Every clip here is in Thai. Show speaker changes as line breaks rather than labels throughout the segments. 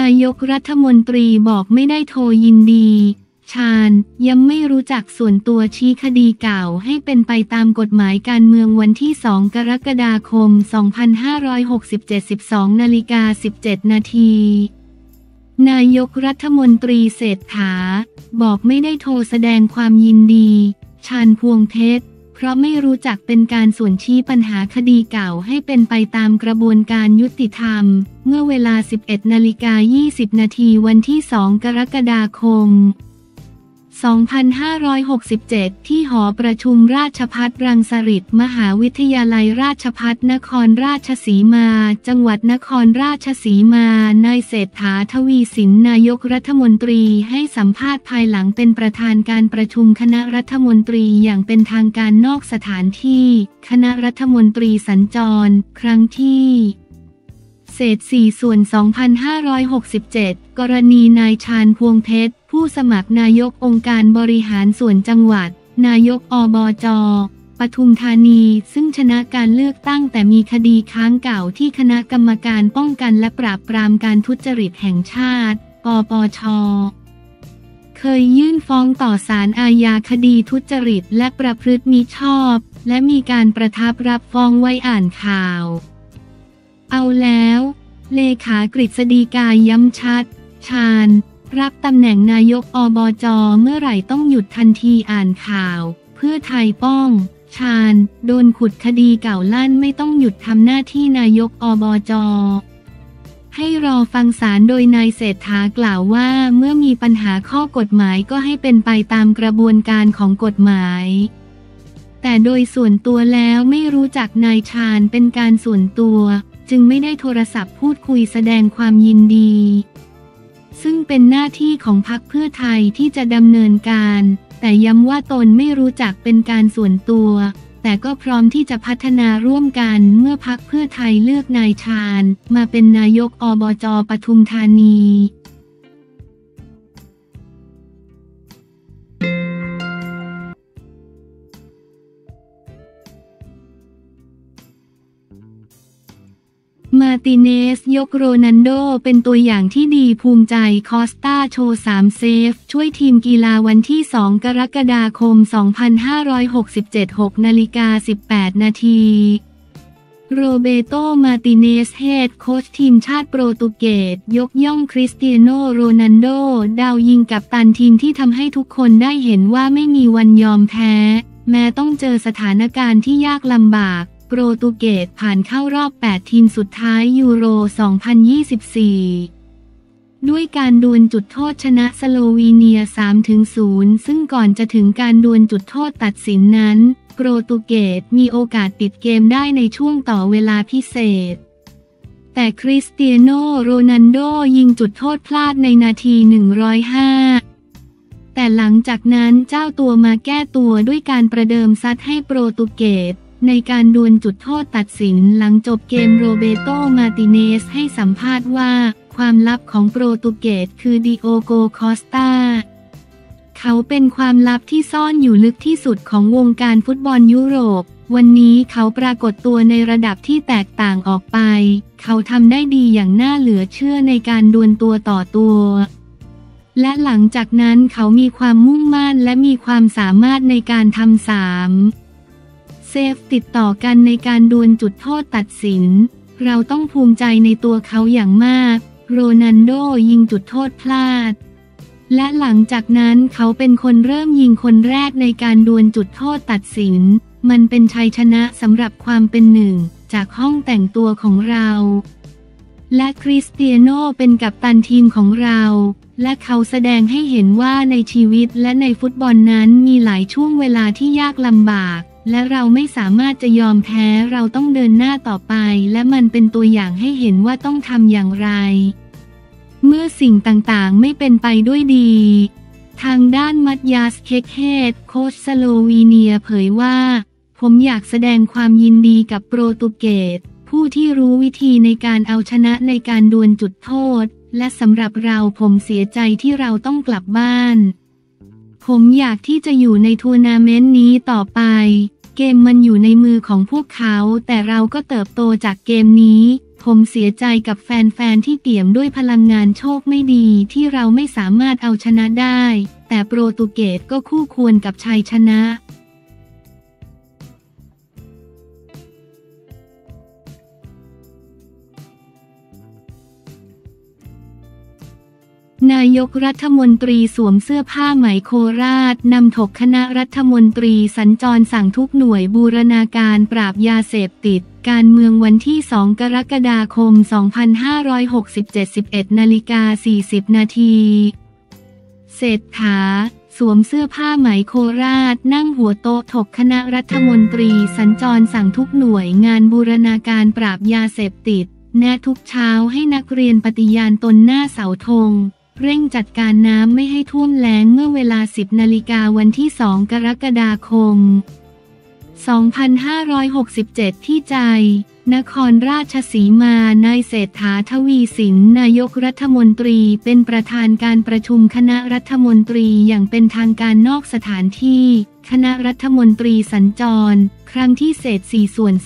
ายกรัฐมนตรีบอกไม่ได้โทรยินดีชาญยังไม่รู้จักส่วนตัวชี้คดีเก่าให้เป็นไปตามกฎหมายการเมืองวันที่ 2 กรกฎาคม 2567 12:17 นาทีนายกรัฐมนตรีเศรษฐาบอกไม่ได้โทรแสดงความยินดีชาญพวงเพชรเพราะไม่รู้จักเป็นการส่วนชี้ปัญหาคดีเก่าให้เป็นไปตามกระบวนการยุติธรรมเมื่อเวลา 11:20 นาทีวันที่ 2 กรกฎาคม 2567 ที่หอประชุมราชภัฏรังสฤษฎ์มหาวิทยาลัยราชภัฏนครราชสีมาจังหวัดนครราชสีมานายเศรษฐาทวีสินนายกรัฐมนตรีให้สัมภาษณ์ภายหลังเป็นประธานการประชุมคณะรัฐมนตรีอย่างเป็นทางการนอกสถานที่คณะรัฐมนตรีสัญจรครั้งที่เศษ4ส่วน 2567 กรณีนายชาญพวงเพชรผู้สมัครนายกองค์การบริหารส่วนจังหวัดนายกอบจ.ปทุมธานีซึ่งชนะการเลือกตั้งแต่มีคดีค้างเก่าที่คณะกรรมการป้องกันและปราบปรามการทุจริตแห่งชาติปปช.เคยยื่นฟ้องต่อศาลอาญาคดีทุจริตและประพฤติมิชอบและมีการประทับรับฟ้องไว้อ่านข่าวเอาแล้วเลขากฤษฎีกาย้ำชัดชาญรับตำแหน่งนายกอบจ.เมื่อไหร่ต้องหยุดทันทีอ่านข่าวเพื่อไทยป้องชาญโดนขุดคดีเก่าลั่นไม่ต้องหยุดทำหน้าที่นายกอบจ.ให้รอฟังศาลโดยนายเศรษฐากล่าวว่าเมื่อมีปัญหาข้อกฎหมายก็ให้เป็นไปตามกระบวนการของกฎหมายแต่โดยส่วนตัวแล้วไม่รู้จักนายชาญเป็นการส่วนตัวจึงไม่ได้โทรศัพท์พูดคุยแสดงความยินดีซึ่งเป็นหน้าที่ของพรรคเพื่อไทยที่จะดำเนินการแต่ย้ำว่าตนไม่รู้จักเป็นการส่วนตัวแต่ก็พร้อมที่จะพัฒนาร่วมกันเมื่อพรรคเพื่อไทยเลือกนายชาญมาเป็นนายกอบจ.ปทุมธานีมาร์ติเนสยกโรนัลโดเป็นตัวอย่างที่ดีภูมิใจคอสตาโชว์3เซฟช่วยทีมกีฬาวันที่ 2 กรกฎาคม 2567 6:18 นาทีโรเบโต มาร์ติเนสเฮดโค้ชทีมชาติโปรตุเกสยกย่องคริสเตียโนโรนัลโดดาวยิงกัปตันทีมที่ทำให้ทุกคนได้เห็นว่าไม่มีวันยอมแพ้แม้ต้องเจอสถานการณ์ที่ยากลำบากโปรตุเกสผ่านเข้ารอบ 8 ทีมสุดท้ายยูโร 2024 ด้วยการดวลจุดโทษชนะสโลวีเนีย 3-0 ซึ่งก่อนจะถึงการดวลจุดโทษตัดสินนั้นโปรตุเกสมีโอกาสปิดเกมได้ในช่วงต่อเวลาพิเศษแต่คริสเตียโนโรนัลโดยิงจุดโทษพลาดในนาที 105 แต่หลังจากนั้นเจ้าตัวมาแก้ตัวด้วยการประเดิมซัดให้โปรตุเกสในการดวลจุดโทษตัดสินหลังจบเกมโรเบโต มาร์ติเนสให้สัมภาษณ์ว่าความลับของโปรตุเกสคือดิโอโก คอสตาเขาเป็นความลับที่ซ่อนอยู่ลึกที่สุดของวงการฟุตบอลยุโรปวันนี้เขาปรากฏตัวในระดับที่แตกต่างออกไปเขาทำได้ดีอย่างน่าเหลือเชื่อในการดวลตัวต่อตัวและหลังจากนั้นเขามีความมุ่งมั่นและมีความสามารถในการทำ3เซฟติดต่อกันในการดวลจุดโทษตัดสินเราต้องภูมิใจในตัวเขาอย่างมากโรนัลโดยิงจุดโทษพลาดและหลังจากนั้นเขาเป็นคนเริ่มยิงคนแรกในการดวลจุดโทษตัดสินมันเป็นชัยชนะสำหรับความเป็นหนึ่งจากห้องแต่งตัวของเราและคริสเตียโนเป็นกัปตันทีมของเราและเขาแสดงให้เห็นว่าในชีวิตและในฟุตบอลนั้นมีหลายช่วงเวลาที่ยากลำบากและเราไม่สามารถจะยอมแพ้เราต้องเดินหน้าต่อไปและมันเป็นตัวอย่างให้เห็นว่าต้องทำอย่างไรเมื่อสิ่งต่างๆไม่เป็นไปด้วยดีทางด้านมัตยาส เคคเฮดโค้ชสโลวีเนียเผยว่าผมอยากแสดงความยินดีกับโปรตุเกสผู้ที่รู้วิธีในการเอาชนะในการดวลจุดโทษและสำหรับเราผมเสียใจที่เราต้องกลับบ้านผมอยากที่จะอยู่ในทัวร์นาเมนต์นี้ต่อไปเกมมันอยู่ในมือของพวกเขาแต่เราก็เติบโตจากเกมนี้ผมเสียใจกับแฟนๆที่เปี่ยมด้วยพลังงานโชคไม่ดีที่เราไม่สามารถเอาชนะได้แต่โปรตุเกสก็คู่ควรกับชัยชนะนายกรัฐมนตรีสวมเสื้อผ้าไหมโคราชนำถกคณะรัฐมนตรีสัญจรสั่งทุกหน่วยบูรณาการปราบยาเสพติดการเมืองวันที่ 2 กรกฎาคม 2567 11:40 นาทีเศรษฐาสวมเสื้อผ้าไหมโคราชนั่งหัวโต๊ะถกคณะรัฐมนตรีสัญจรสั่งทุกหน่วยงานบูรณาการปราบยาเสพติดแนะทุกเช้าให้นักเรียนปฏิญาณตนหน้าเสาธงเร่งจัดการน้ำไม่ให้ท่วมแล้งเมื่อเวลา 10 นาฬิกาวันที่ 2 กรกฎาคม 2567 ที่ใจนครราชสีมานายเศรษฐาทวีสินนายกรัฐมนตรีเป็นประธานการประชุมคณะรัฐมนตรีอย่างเป็นทางการนอกสถานที่คณะรัฐมนตรีสัญจรครั้งที่4 ส่วน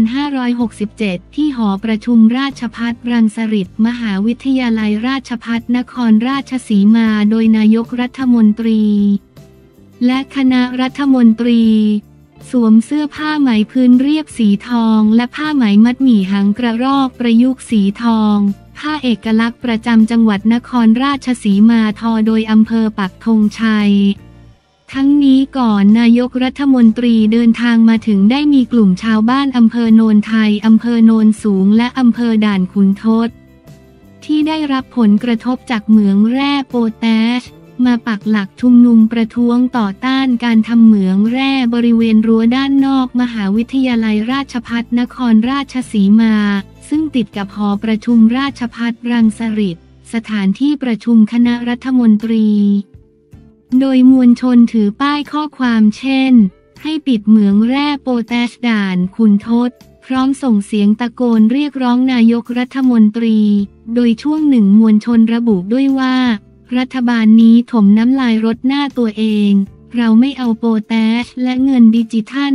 2567 ที่หอประชุมราชภัฏรังสฤษฎ์มหาวิทยาลัยราชภัฏนครราชสีมาโดยนายกรัฐมนตรีและคณะรัฐมนตรีสวมเสื้อผ้าไหมพื้นเรียบสีทองและผ้าไหมมัดหมี่หางกระรอกประยุกต์สีทองผ้าเอกลักษณ์ประจำจังหวัดนครราชสีมาทอโดยอำเภอปักธงชัยทั้งนี้ก่อนนายกรัฐมนตรีเดินทางมาถึงได้มีกลุ่มชาวบ้านอำเภอโนนไทยอำเภอโนนสูงและอำเภอด่านขุนทดที่ได้รับผลกระทบจากเหมืองแร่โพแทสมาปักหลักชุมนุมประท้วงต่อต้านการทำเหมืองแร่บริเวณรั้วด้านนอกมหาวิทยาลัยราชภัฏนครราชสีมาซึ่งติดกับหอประชุมราชภัฏรังสฤษฎ์สถานที่ประชุมคณะรัฐมนตรีโดยมวลชนถือป้ายข้อความเช่นให้ปิดเหมืองแร่โพแทสด่านขุนทดพร้อมส่งเสียงตะโกนเรียกร้องนายกรัฐมนตรีโดยช่วงหนึ่งมวลชนระบุด้วยว่ารัฐบาลนี้ถมน้ำลายรดหน้าตัวเองเราไม่เอาโพแทสและเงินดิจิทัล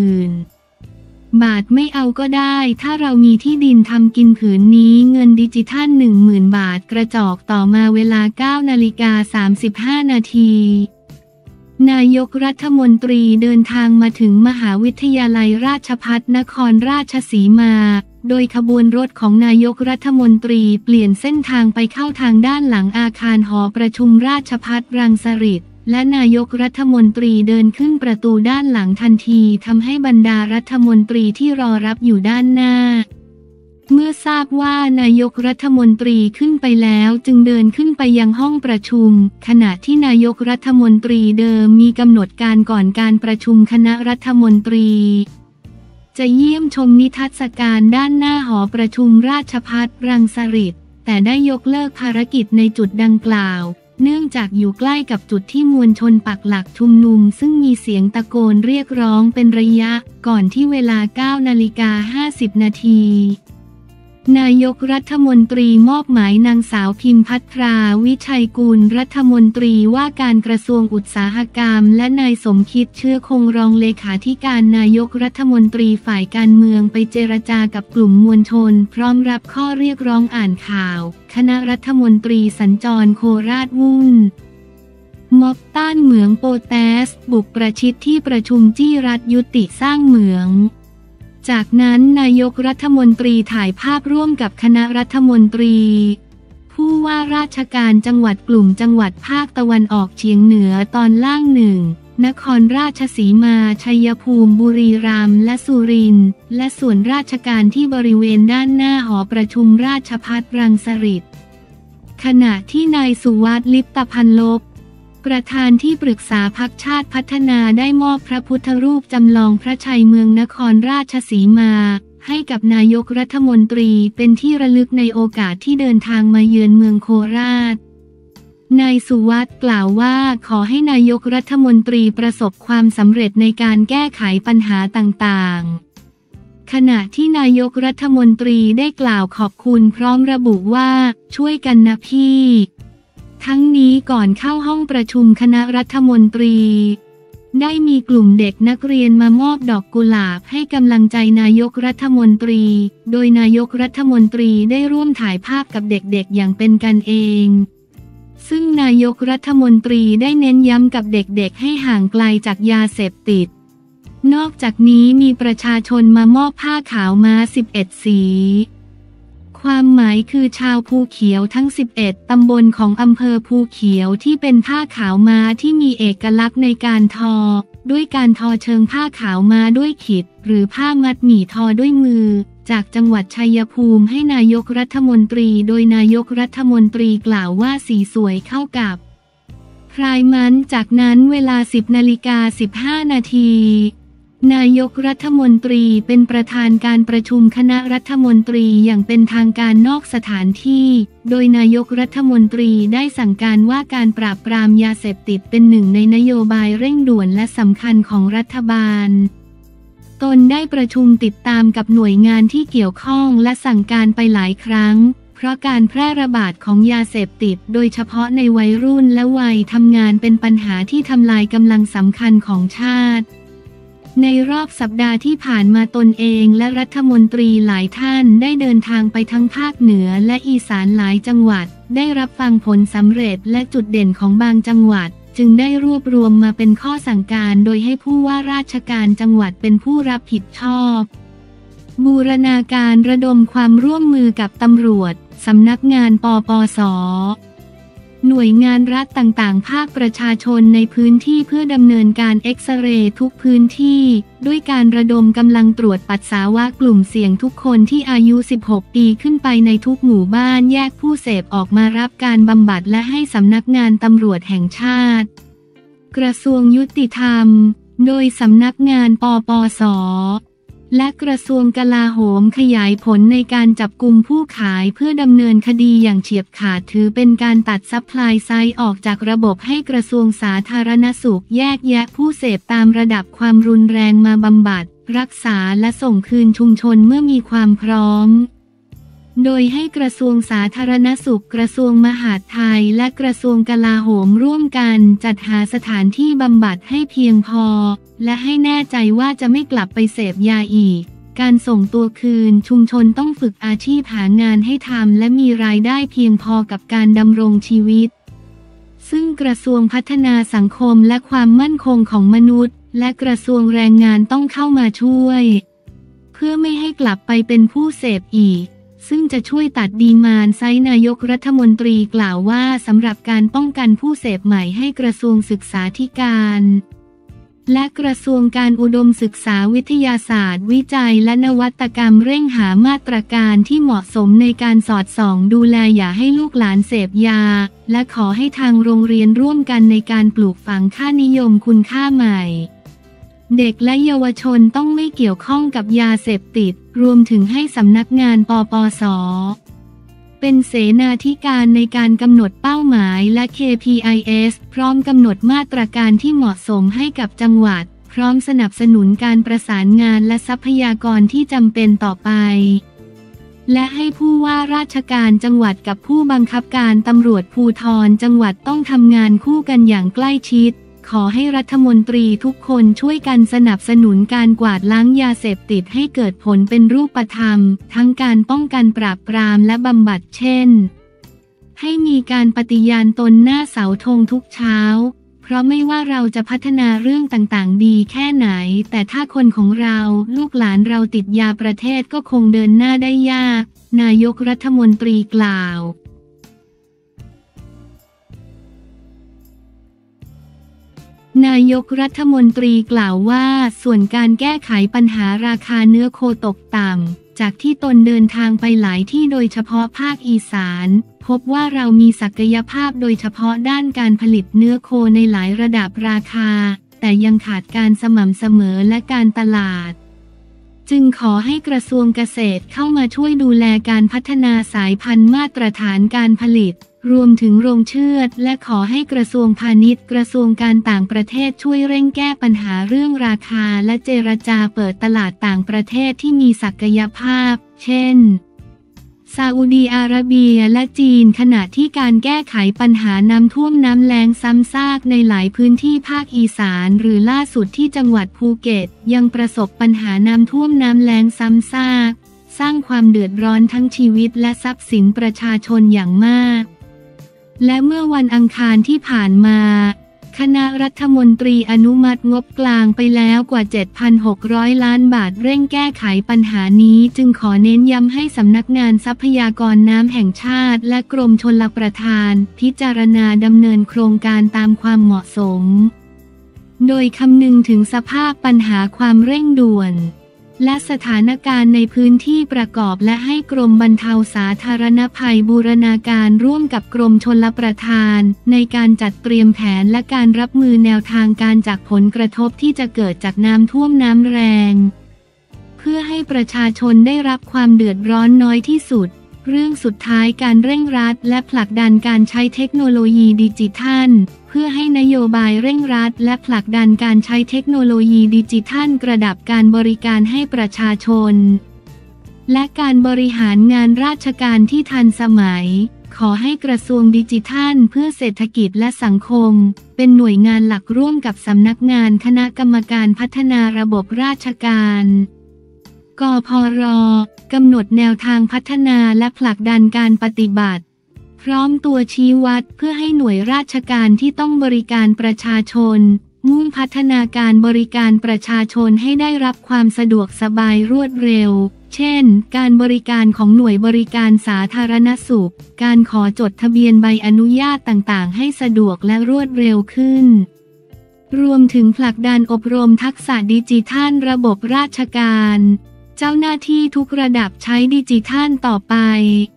10,000 บาทไม่เอาก็ได้ถ้าเรามีที่ดินทำกินผืนนี้เงินดิจิทัล 10,000 บาทกระจอกต่อมาเวลา 9:35 นาทีนายกรัฐมนตรีเดินทางมาถึงมหาวิทยาลัยราชภัฏนครราชสีมาโดยขบวนรถของนายกรัฐมนตรีเปลี่ยนเส้นทางไปเข้าทางด้านหลังอาคารหอประชุมราชภัฏรังสฤษฎ์และนายกรัฐมนตรีเดินขึ้นประตูด้านหลังทันทีทำให้บรรดารัฐมนตรีที่รอรับอยู่ด้านหน้าเมื่อทราบว่านายกรัฐมนตรีขึ้นไปแล้วจึงเดินขึ้นไปยังห้องประชุมขณะที่นายกรัฐมนตรีเดิมมีกำหนดการก่อนการประชุมคณะรัฐมนตรีจะเยี่ยมชมนิทรรศการด้านหน้าหอประชุมราชภัฏรังสฤษฎ์แต่ได้ยกเลิกภารกิจในจุดดังกล่าวเนื่องจากอยู่ใกล้กับจุดที่มวลชนปักหลักชุมนุมซึ่งมีเสียงตะโกนเรียกร้องเป็นระยะก่อนที่เวลา 9:50 นาทีนายกรัฐมนตรีมอบหมายนางสาวพิมภัทราวิชัยกุลรัฐมนตรีว่าการกระทรวงอุตสาหกรรมและนายสมคิดเชื้อคงรองเลขาธิการนายกรัฐมนตรีฝ่ายการเมืองไปเจรจากับกลุ่มมวลชนพร้อมรับข้อเรียกร้องอ่านข่าวคณะรัฐมนตรีสัญจรโคราชวุ่นม็อบต้านเหมืองโพแทสบุกประชิดที่ประชุมจี้รัฐยุติสร้างเหมืองจากนั้นนายกรัฐมนตรีถ่ายภาพร่วมกับคณะรัฐมนตรีผู้ว่าราชการจังหวัดกลุ่มจังหวัดภาคตะวันออกเฉียงเหนือตอนล่าง1นครราชสีมาชัยภูมิบุรีรัมย์และสุรินทร์และส่วนราชการที่บริเวณด้านหน้าหอประชุมราชภัฏรังสฤษฎ์ขณะที่นายสุวัฒน์ลิปตพันลบประธานที่ปรึกษาพรรคชาติพัฒนาได้มอบพระพุทธรูปจำลองพระชัยเมืองนครราชสีมาให้กับนายกรัฐมนตรีเป็นที่ระลึกในโอกาสที่เดินทางมาเยือนเมืองโคราชนายสุวัฒน์กล่าวว่าขอให้นายกรัฐมนตรีประสบความสำเร็จในการแก้ไขปัญหาต่างๆขณะที่นายกรัฐมนตรีได้กล่าวขอบคุณพร้อมระบุว่าช่วยกันนะพี่ทั้งนี้ก่อนเข้าห้องประชุมคณะรัฐมนตรีได้มีกลุ่มเด็กนักเรียนมามอบดอกกุหลาบให้กำลังใจนายกรัฐมนตรีโดยนายกรัฐมนตรีได้ร่วมถ่ายภาพกับเด็กๆอย่างเป็นกันเองซึ่งนายกรัฐมนตรีได้เน้นย้ำกับเด็กๆให้ห่างไกลจากยาเสพติดนอกจากนี้มีประชาชนมามอบผ้าขาวม้า11 สีความหมายคือชาวภูเขียวทั้ง11ตำบลของอำเภอภูเขียวที่เป็นผ้าขาวม้าที่มีเอกลักษณ์ในการทอด้วยการทอเชิงผ้าขาวม้าด้วยขิดหรือผ้ามัดหมี่ทอด้วยมือจากจังหวัดชัยภูมิให้นายกรัฐมนตรีโดยนายกรัฐมนตรีกล่าวว่าสีสวยเข้ากับพรายมันจากนั้นเวลา 10:15 นาทีนายกรัฐมนตรีเป็นประธานการประชุมคณะรัฐมนตรีอย่างเป็นทางการนอกสถานที่โดยนายกรัฐมนตรีได้สั่งการว่าการปราบปรามยาเสพติดเป็นหนึ่งในนโยบายเร่งด่วนและสำคัญของรัฐบาลตนได้ประชุมติดตามกับหน่วยงานที่เกี่ยวข้องและสั่งการไปหลายครั้งเพราะการแพร่ระบาดของยาเสพติดโดยเฉพาะในวัยรุ่นและวัยทำงานเป็นปัญหาที่ทำลายกำลังสำคัญของชาติในรอบสัปดาห์ที่ผ่านมาตนเองและรัฐมนตรีหลายท่านได้เดินทางไปทั้งภาคเหนือและอีสานหลายจังหวัดได้รับฟังผลสำเร็จและจุดเด่นของบางจังหวัดจึงได้รวบรวมมาเป็นข้อสั่งการโดยให้ผู้ว่าราชการจังหวัดเป็นผู้รับผิดชอบบูรณาการระดมความร่วมมือกับตำรวจสำนักงานปปส.หน่วยงานรัฐต่างๆภาคประชาชนในพื้นที่เพื่อดำเนินการเอ็กซเรย์ทุกพื้นที่ด้วยการระดมกำลังตรวจปัสสาวะกลุ่มเสี่ยงทุกคนที่อายุ 16 ปีขึ้นไปในทุกหมู่บ้านแยกผู้เสพออกมารับการบำบัดและให้สำนักงานตำรวจแห่งชาติกระทรวงยุติธรรมโดยสำนักงานปปส.และกระทรวงกลาโหมขยายผลในการจับกุมผู้ขายเพื่อดำเนินคดีอย่างเฉียบขาดถือเป็นการตัดซัพพลายไซด์ออกจากระบบให้กระทรวงสาธารณสุขแยกแยะผู้เสพตามระดับความรุนแรงมาบำบัดรักษาและส่งคืนชุมชนเมื่อมีความพร้อมโดยให้กระทรวงสาธารณสุขกระทรวงมหาดไทยและกระทรวงกลาโหมร่วมกันจัดหาสถานที่บำบัดให้เพียงพอและให้แน่ใจว่าจะไม่กลับไปเสพยาอีกการส่งตัวคืนชุมชนต้องฝึกอาชีพหางานให้ทำและมีรายได้เพียงพอกับการดำรงชีวิตซึ่งกระทรวงพัฒนาสังคมและความมั่นคงของมนุษย์และกระทรวงแรงงานต้องเข้ามาช่วยเพื่อไม่ให้กลับไปเป็นผู้เสพอีกซึ่งจะช่วยตัดดีมานด์ไซด์นายกรัฐมนตรีกล่าวว่าสำหรับการป้องกันผู้เสพใหม่ให้กระทรวงศึกษาธิการและกระทรวงการอุดมศึกษาวิทยาศาสตร์วิจัยและนวัตกรรมเร่งหามาตรการที่เหมาะสมในการสอดส่องดูแลอย่าให้ลูกหลานเสพยาและขอให้ทางโรงเรียนร่วมกันในการปลูกฝังค่านิยมคุณค่าใหม่เด็กและเยาวชนต้องไม่เกี่ยวข้องกับยาเสพติดรวมถึงให้สำนักงานปปส.เป็นเสนาธิการในการกำหนดเป้าหมายและ KPIs พร้อมกำหนดมาตรการที่เหมาะสมให้กับจังหวัดพร้อมสนับสนุนการประสานงานและทรัพยากรที่จำเป็นต่อไปและให้ผู้ว่าราชการจังหวัดกับผู้บังคับการตำรวจภูธรจังหวัดต้องทำงานคู่กันอย่างใกล้ชิดขอให้รัฐมนตรีทุกคนช่วยกันสนับสนุนการกวาดล้างยาเสพติดให้เกิดผลเป็นรูปธรรมทั้งการป้องกันปราบปรามและบำบัดเช่นให้มีการปฏิญาณตนหน้าเสาธงทุกเช้าเพราะไม่ว่าเราจะพัฒนาเรื่องต่างๆดีแค่ไหนแต่ถ้าคนของเราลูกหลานเราติดยาประเทศก็คงเดินหน้าได้ยากนายกรัฐมนตรีกล่าวนายกรัฐมนตรีกล่าวว่าส่วนการแก้ไขปัญหาราคาเนื้อโคตกต่ำจากที่ตนเดินทางไปหลายที่โดยเฉพาะภาคอีสานพบว่าเรามีศักยภาพโดยเฉพาะด้านการผลิตเนื้อโคในหลายระดับราคาแต่ยังขาดการสม่ำเสมอและการตลาดจึงขอให้กระทรวงเกษตรเข้ามาช่วยดูแลการพัฒนาสายพันธุ์มาตรฐานการผลิตรวมถึงโรงเชือดและขอให้กระทรวงพาณิชย์กระทรวงการต่างประเทศช่วยเร่งแก้ปัญหาเรื่องราคาและเจรจาเปิดตลาดต่างประเทศที่มีศักยภาพเช่นซาอุดีอาระเบียและจีนขณะที่การแก้ไขปัญหาน้ำท่วมน้ำแล้งซ้ำซากในหลายพื้นที่ภาคอีสานหรือล่าสุดที่จังหวัดภูเก็ตยังประสบปัญหาน้ำท่วมน้ำแล้งซ้ำซากสร้างความเดือดร้อนทั้งชีวิตและทรัพย์สินประชาชนอย่างมากและเมื่อวันอังคารที่ผ่านมาคณะรัฐมนตรีอนุมัติงบกลางไปแล้วกว่า 7,600 ล้านบาทเร่งแก้ไขปัญหานี้จึงขอเน้นย้ำให้สำนักงานทรัพยากรน้ำแห่งชาติและกรมชลประทานพิจารณาดำเนินโครงการตามความเหมาะสมโดยคำนึงถึงสภาพปัญหาความเร่งด่วนและสถานการณ์ในพื้นที่ประกอบและให้กรมบรรเทาสาธารณภัยบูรณาการร่วมกับกรมชลประทานในการจัดเตรียมแผนและการรับมือแนวทางการจากผลกระทบที่จะเกิดจากน้ำท่วมน้ำแรงเพื่อให้ประชาชนได้รับความเดือดร้อนน้อยที่สุดเรื่องสุดท้ายการเร่งรัดและผลักดันการใช้เทคโนโลยีดิจิทัลเพื่อให้นโยบายเร่งรัดและผลักดันการใช้เทคโนโลยีดิจิทัลกระดับการบริการให้ประชาชนและการบริหารงานราชการที่ทันสมัยขอให้กระทรวงดิจิทัลเพื่อเศรษฐกิจและสังคมเป็นหน่วยงานหลักร่วมกับสำนักงานคณะกรรมการพัฒนาระบบราชการกพร.กำหนดแนวทางพัฒนาและผลักดันการปฏิบัติพร้อมตัวชี้วัดเพื่อให้หน่วยราชการที่ต้องบริการประชาชนมุ่งพัฒนาการบริการประชาชนให้ได้รับความสะดวกสบายรวดเร็วเช่นการบริการของหน่วยบริการสาธารณสุขการขอจดทะเบียนใบอนุญาตต่างๆให้สะดวกและรวดเร็วขึ้นรวมถึงผลักดันอบรมทักษะดิจิทัลระบบราชการเจ้าหน้าที่ทุกระดับใช้ดิจิทัลต่อไป